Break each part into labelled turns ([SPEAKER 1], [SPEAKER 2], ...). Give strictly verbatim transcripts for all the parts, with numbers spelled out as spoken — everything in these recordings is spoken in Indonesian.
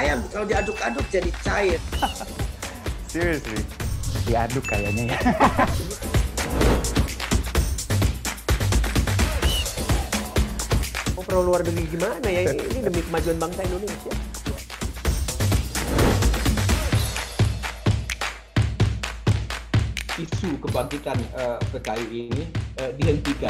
[SPEAKER 1] ayam kalau diaduk-aduk jadi cair.
[SPEAKER 2] Seriously? Diaduk kayaknya ya.
[SPEAKER 3] Mau perlu luar negeri gimana ya? Ini demi kemajuan bangsa Indonesia.
[SPEAKER 4] Isu kebangkitan uh, P K I ini uh, dihentikan.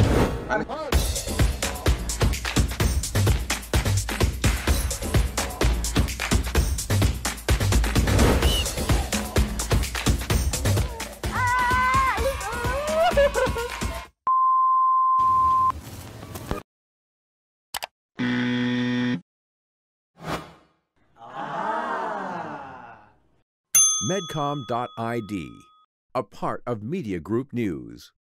[SPEAKER 5] Medcom dot I D, a part of Media Group News.